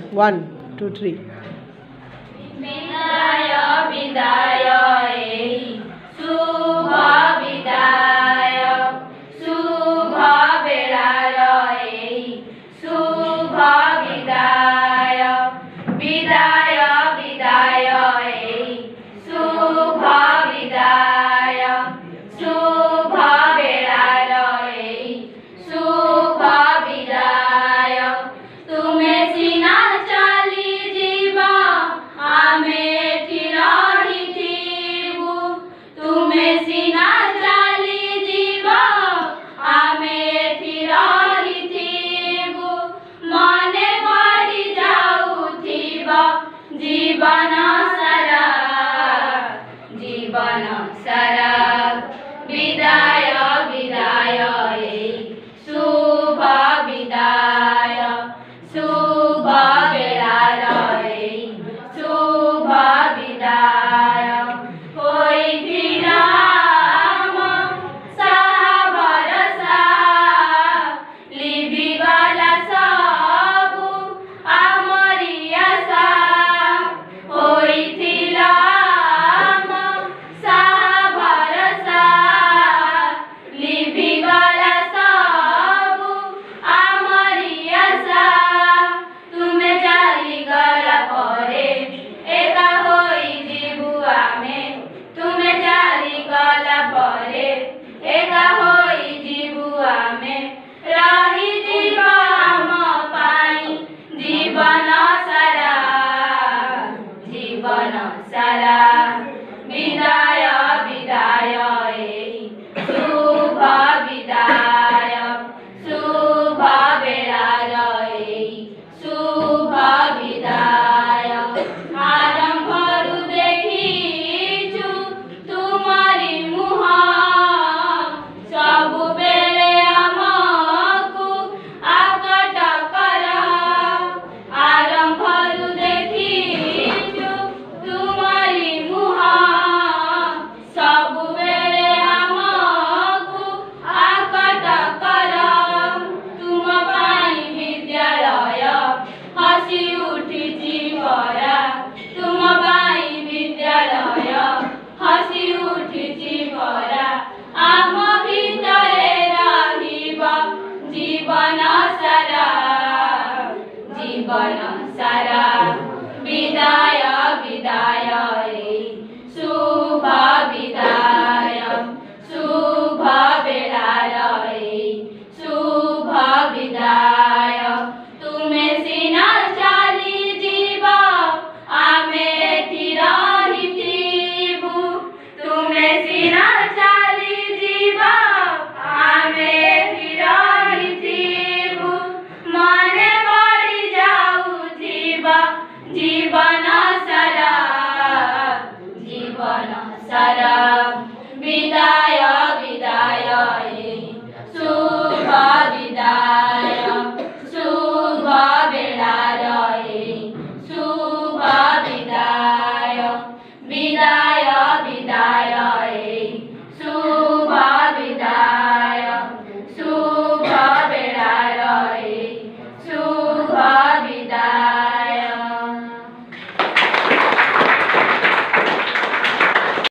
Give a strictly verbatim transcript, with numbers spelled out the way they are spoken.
One two three. विदाय विदाय एहि शुभ विदाय, शुभ बेलार एहि शुभ विदाय, विदाय विदाय एहि शुभ विदाय, शुभ बेलार एहि शुभ विदाय। तुमे सिना चली जीव आमे एठी रहिथिबु, तुमे सिना चली जीव आमे एठी रहिथिबु, मने पड़ी जाउथिब जीवन सारा, जीवन सारा। विदाय विदाय एहि शुभ विदाय, शुभ बेलार एहि शुभ विदाय। होई राम साहा भरसा, लिभि गला सबु आमरी आशा। होई राम साहा भरसा, लिभि गला सबु आमरी आशा। तुमे चाली गला परे एका होई जीवु आमे, तुमे चाली गला परे एका होई जीवु आमे। रही जीव आम पाई जीवन सारा, जीवन सारा। विदाय विदाय एहि शुभ विदाय, शुभ बेलार एहि शुभ विदाय। आरंभरु देखिछु तुमरी मुह, सबु बेले आमकु आकट कर। आरंभरु देखिछु तुमरी मुह, सबु बेले आमकु आकट कर। तुम पाई विद्यालय हसी उठिछि भरा, तुम पाई विद्यालय हसी उठिछि भरा। आम भितरे रहिब जीवन सारा, जीवन सारा। विदाय विदाय एहि शुभ विदाय।